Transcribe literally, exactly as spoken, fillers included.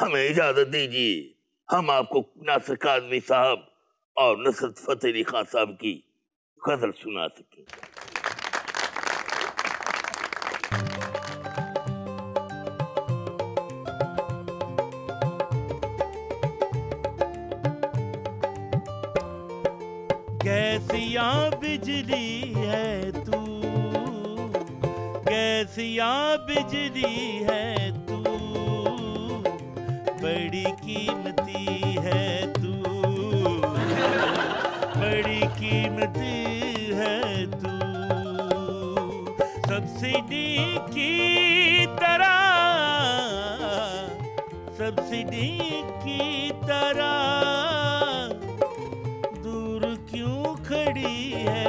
हमें इजाजत दीजिए, हम आपको नासिर काज़मी साहब और नुसरत फतेह अली खान साहब की गजल सुना सके। कैसिया बिजली है तू, कैसिया बिजली है तू, बड़ी कीमती है तू, बड़ी कीमती है तू। सब्सिडी की तरह, सब्सिडी की तरह खड़ी है